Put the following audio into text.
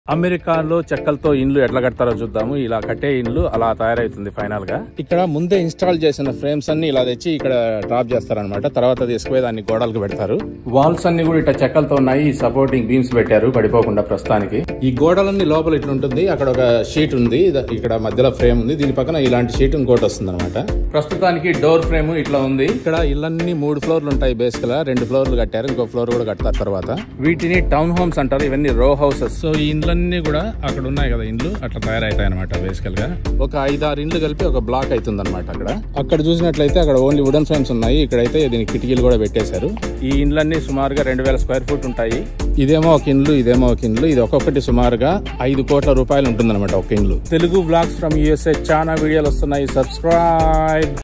అమెరికాలో చెక్కలతో ఇండ్లు ఎట్లా కడతారో చూద్దాము. ఇలా కట్టే ఇండ్లు అలా తయారైతుంది ఫైనల్ గా. ఇక్కడ ముందే ఇన్స్టాల్ చేసిన ఫ్రేమ్స్ అన్ని ఇలా తెచ్చి ఇక్కడ డ్రాప్ చేస్తారనమాట. తర్వాత తీసుకుపోయి దాన్ని గోడలకు పెడతారు. వాల్స్ అన్ని కూడా ఇట్లా చెక్కలతో ఉన్నాయి. సపోర్టింగ్ బీమ్స్ పెట్టారు పడిపోకుండా ప్రస్తుతానికి. ఈ గోడలన్నీ లోపల ఇట్లా ఉంటుంది. అక్కడ ఒక షీట్ ఉంది, ఇక్కడ మధ్యలో ఫ్రేమ్ ఉంది. దీని పక్కన ఇలాంటి షీట్ ఇంకోటి వస్తుంది అనమాట. ప్రస్తుతానికి డోర్ ఫ్రేమ్ ఇట్లా ఉంది. ఇక్కడ ఇళ్ళన్నీ 3 ఫ్లోర్లు ఉంటాయి. బేసిక్ గా 2 ఫ్లోర్లు కట్టారు, ఇంకో ఫ్లోర్ కూడా కడతారు తర్వాత. వీటిని టౌన్ హోమ్స్ అంటారు. ఇవన్నీ రో హౌసెస్. సో ఈ ఇండ్లన్నీ కూడా అక్కడ ఉన్నాయి కదా ఇండ్లు, అట్లా తయారైతాయి అనమాట. బేసికల్ గా ఒక 5-6 ఇండ్లు కలిపి ఒక బ్లాక్ అవుతుంది అనమాట. అక్కడ చూసినట్లయితే అక్కడ ఓన్లీ వుడెన్ ఫ్రేమ్స్ ఉన్నాయి. ఇక్కడైతే దీనికి కిటికీలు కూడా పెట్టేశారు. ఈ ఇండ్లన్నీ సుమారుగా 2000 స్క్వేర్ ఫీట్ ఉంటాయి. ఇదేమో ఒక ఇండ్లు, ఇదేమో ఒక ఇండ్లు. ఇది ఒక్కొక్కటి సుమారుగా 5 కోట్ల రూపాయలు ఉంటుంది అనమాట ఒక ఇండ్లు. తెలుగు బ్లాగ్స్ ఫ్రమ్ USA చాలా వీడియోలు వస్తున్నాయి. సబ్స్క్రైబ్.